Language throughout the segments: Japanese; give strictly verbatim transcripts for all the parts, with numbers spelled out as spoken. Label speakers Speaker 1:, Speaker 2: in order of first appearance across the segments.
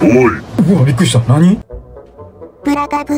Speaker 1: おい。
Speaker 2: うわ、びっくりした。何？
Speaker 3: プラガブ。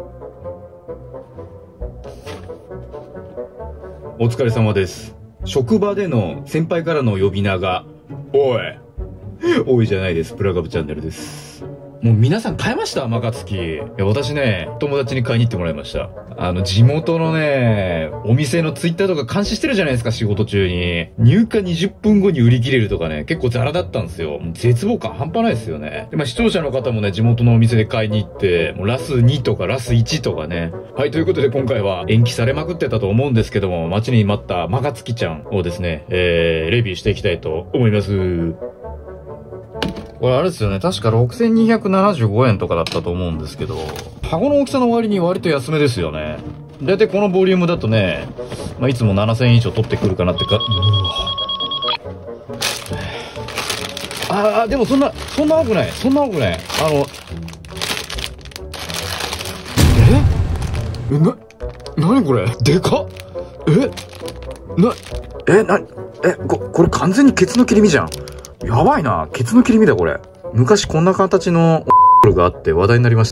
Speaker 2: お疲れ様です。職場での先輩からの呼び名が、おい。おいじゃないです。プラガブチャンネルです。もう皆さん買えました？マカツキ。いや、私ね、友達に買いに行ってもらいました。あの、地元のね、お店のツイッターとか監視してるじゃないですか、仕事中に。入荷にじゅっぷんごに売り切れるとかね、結構ザラだったんですよ。もう絶望感半端ないですよね。で、まあ、視聴者の方もね、地元のお店で買いに行って、もうラスにとかラスいちとかね。はい、ということで今回は延期されまくってたと思うんですけども、待ちに待ったマカツキちゃんをですね、えー、レビューしていきたいと思います。これあれですよね。確かろくせんにひゃくななじゅうごえんとかだったと思うんですけど、箱の大きさの割に割と安めですよね。だいたいこのボリュームだとね、まあ、いつもななせんえん以上取ってくるかなってか、うわ。ああ、でもそんな、そんな多くない。そんな多くない。あの、ええ、な、なにこれでかっ。えな、え、な、え、こ、これ完全にケツの切り身じゃん。やばいな。ケツの切り身だ、これ。昔こんな形のがあって話題になりました。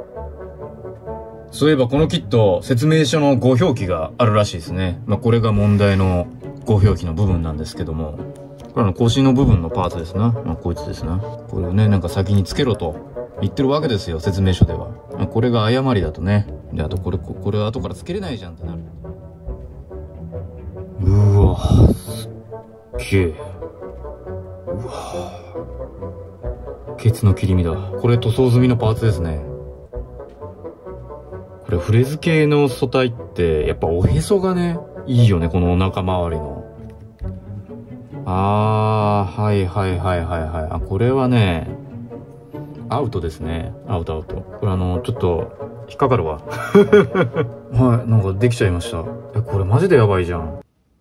Speaker 2: そういえばこのキット、説明書のご表記があるらしいですね。まあ、これが問題のご表記の部分なんですけども。これの格子の部分のパーツですな。まあ、こいつですな。これをね、なんか先につけろと言ってるわけですよ、説明書では。まあ、これが誤りだとね。で、あとこれ、これは後からつけれないじゃんってなる。うわ、すっげえ。うわぁ。ケツの切り身だ。これ塗装済みのパーツですね。これフレズ系の素体って、やっぱおへそがね、いいよね、このお腹周りの。あー、はいはいはいはいはい。あ、これはね、アウトですね。アウトアウト。これあの、ちょっと、引っかかるわ。はい、なんかできちゃいました。え、これマジでやばいじゃん。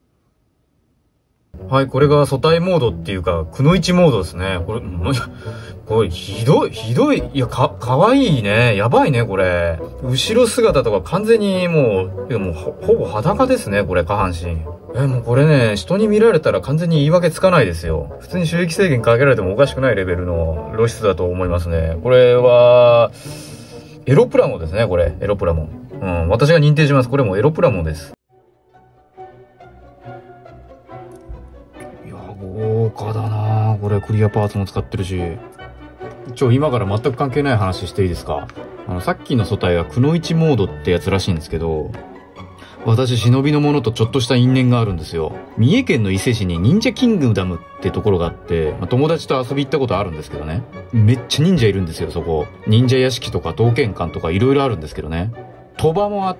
Speaker 2: はい、これが素体モードっていうか、くのいちモードですね。これ、これ、ひどい、ひどい。いや、か、かわいいね。やばいね、これ。後ろ姿とか完全にもう、いやもうほ、ほぼ裸ですね、これ、下半身。え、もうこれね、人に見られたら完全に言い訳つかないですよ。普通に収益制限かけられてもおかしくないレベルの露出だと思いますね。これは、エロプラモですね、これ。エロプラモ。うん、私が認定します。これもエロプラモです。豪華だなぁ。これクリアパーツも使ってるし。ちょ、今から全く関係ない話していいですか？あの、さっきの素体はくのいちモードってやつらしいんですけど、私、忍びのものとちょっとした因縁があるんですよ。三重県の伊勢市に忍者キングダムってところがあって、まあ、友達と遊び行ったことあるんですけどね。めっちゃ忍者いるんですよ、そこ。忍者屋敷とか刀剣館とか色々あるんですけどね。賭場もあって、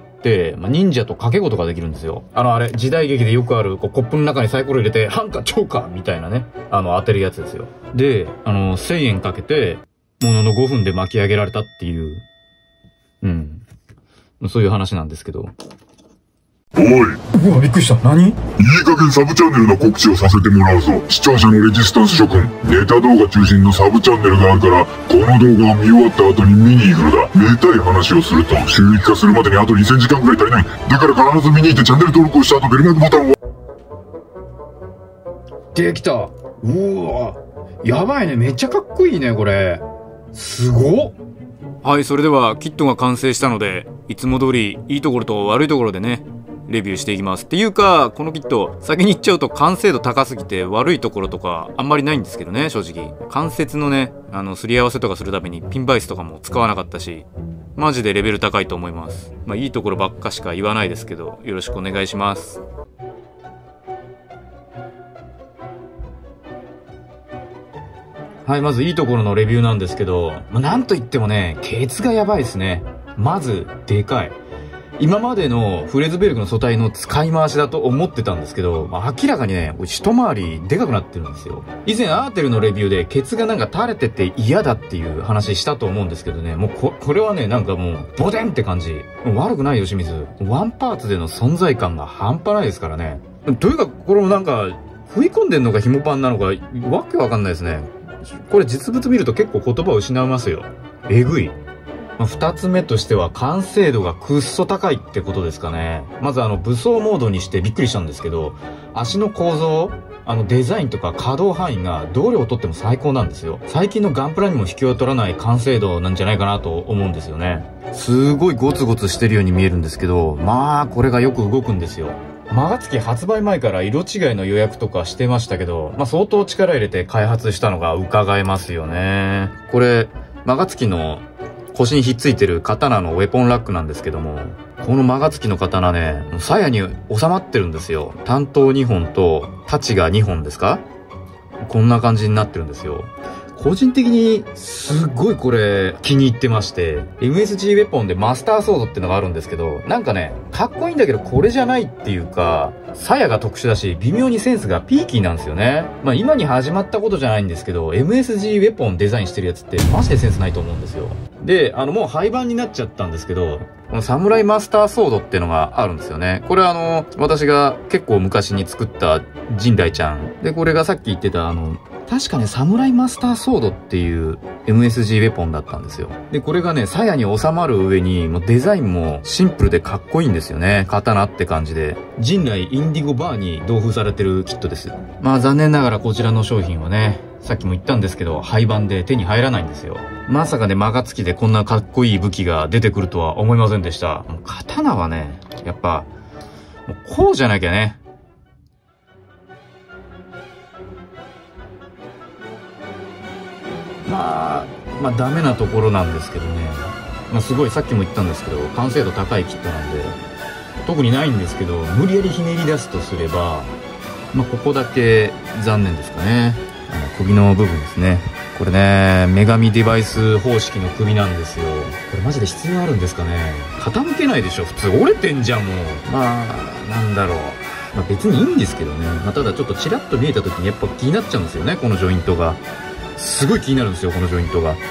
Speaker 2: まあ、忍者と掛け事ができるんですよ。あの、あれ、時代劇でよくある、こう、コップの中にサイコロ入れて、ハンかチョーかみたいなね。あの、当てるやつですよ。で、あの、せんえんかけて、もののごふんで巻き上げられたっていう、うん。そういう話なんですけど。
Speaker 1: おい。
Speaker 2: うわ、びっくりした。何？
Speaker 1: いい加減サブチャンネルの告知をさせてもらうぞ。視聴者のレジスタンス諸君、ネタ動画中心のサブチャンネルがあるから、この動画を見終わった後に見に行くのだ。めでたい話をすると、収益化するまでにあとにせんじかんくらい足りない。だから必ず見に行ってチャンネル登録をした後、ベルマークボタンを。
Speaker 2: できた。うわ。やばいね。めっちゃかっこいいね、これ。すごっ。はい、それではキットが完成したので、いつも通りいいところと悪いところでね、レビューしていきます。っていうか、このキット、先に言っちゃうと完成度高すぎて悪いところとかあんまりないんですけどね、正直。関節のね、あの、すり合わせとかするためにピンバイスとかも使わなかったし、マジでレベル高いと思います。まあ、いいところばっかしか言わないですけど、よろしくお願いします。はい、まずいいところのレビューなんですけど、まあ、なんといってもね、ケツがやばいですね。まず、でかい。今までのフレズベルクの素体の使い回しだと思ってたんですけど、まあ、明らかにね、一回りでかくなってるんですよ。以前アーテルのレビューでケツがなんか垂れてて嫌だっていう話したと思うんですけどね、もうこ、これはね、なんかもう、ボデンって感じ。もう悪くないよ、清水。ワンパーツでの存在感が半端ないですからね。というか、これもなんか、食い込んでんのか紐パンなのか、わけわかんないですね。これ実物見ると結構言葉を失いますよ。えぐい。 まあ、二つ目としては完成度がくっそ高いってことですかね。まずあの武装モードにしてびっくりしたんですけど、足の構造、あのデザインとか可動範囲がどれをとっても最高なんですよ。最近のガンプラにも引けを取らない完成度なんじゃないかなと思うんですよね。すごいゴツゴツしてるように見えるんですけど、まあこれがよく動くんですよ。マガツキ発売前から色違いの予約とかしてましたけど、まあ相当力入れて開発したのが伺えますよね。これ、マガツキの腰にひっついてる刀のウェポンラックなんですけども、このマガツキの刀ね、鞘に収まってるんですよ。短刀にほんと太刀がにほんですか？こんな感じになってるんですよ。個人的にすっごいこれ気に入ってまして、エムエスジー ウェポンでマスターソードってのがあるんですけど、なんかね、かっこいいんだけどこれじゃないっていうか、鞘が特殊だし、微妙にセンスがピーキーなんですよね。まあ今に始まったことじゃないんですけど、エムエスジー ウェポンデザインしてるやつってマジでセンスないと思うんですよ。で、あのもう廃盤になっちゃったんですけど、このサムライマスターソードってのがあるんですよね。これはあの、私が結構昔に作った陣雷ちゃん。で、これがさっき言ってたあの、確かね、サムライマスターソードっていう エムエスジー ウェポンだったんですよ。で、これがね、鞘に収まる上に、もうデザインもシンプルでかっこいいんですよね。刀って感じで。陣雷インディゴバーに同封されてるキットです。まあ残念ながらこちらの商品はね、さっきも言ったんですけど、廃盤で手に入らないんですよ。まさかね、マガツキでこんなかっこいい武器が出てくるとは思いませんでした。もう刀はね、やっぱ、もうこうじゃなきゃね。まあ、まあダメなところなんですけどね。まあすごいさっきも言ったんですけど、完成度高いキットなんで、特にないんですけど、無理やりひねり出すとすれば、まあここだけ残念ですかね。あの首の部分ですね。これね、女神デバイス方式の首なんですよ。これマジで必要あるんですかね。傾けないでしょ、普通。折れてんじゃん、もう。まあ、なんだろう。まあ別にいいんですけどね。まあただちょっとチラッと見えた時にやっぱ気になっちゃうんですよね、このジョイントが。すごい気になるんですよ、このジョイントが。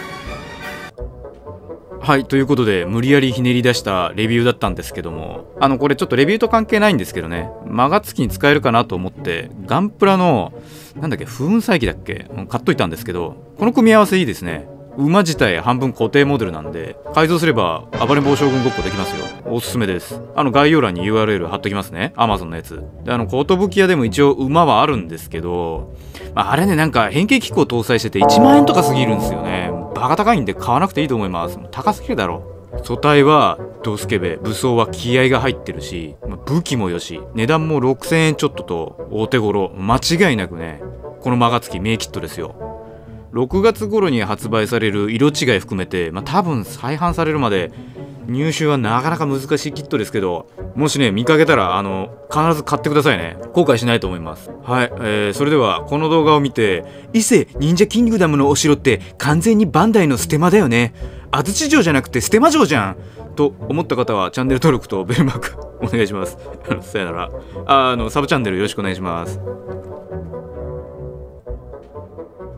Speaker 2: はい、ということで無理やりひねり出したレビューだったんですけども、あのこれちょっとレビューと関係ないんですけどね、マガツキに使えるかなと思ってガンプラのなんだっけ、風雲再起だっけ、買っといたんですけど、この組み合わせいいですね。馬自体半分固定モデルなんで、改造すれば暴れん坊将軍ごっこできますよ。おすすめです。あの概要欄に ユーアールエル 貼っときますね。Amazon のやつで、あの寿屋でも一応馬はあるんですけど、まあ、あれね、なんか変形機構搭載してていちまんえんとかすぎるんですよね。バカ高いんで買わなくていいと思います。高すぎるだろ。素体はドスケベ、武装は気合が入ってるし、武器もよし、値段もろくせんえんちょっとと大手頃、間違いなくね、このマガツキ名キットですよ。ろくがつ頃に発売される色違い含めて、まあ、多分再販されるまで入手はなかなか難しいキットですけど、もしね見かけたらあの必ず買ってくださいね。後悔しないと思います。はい、えー、それではこの動画を見て、伊勢忍者キングダムのお城って完全にバンダイのステマだよね、安土城じゃなくてステマ城じゃんと思った方はチャンネル登録とベルマークお願いします。さよなら。あのサブチャンネルよろしくお願いします。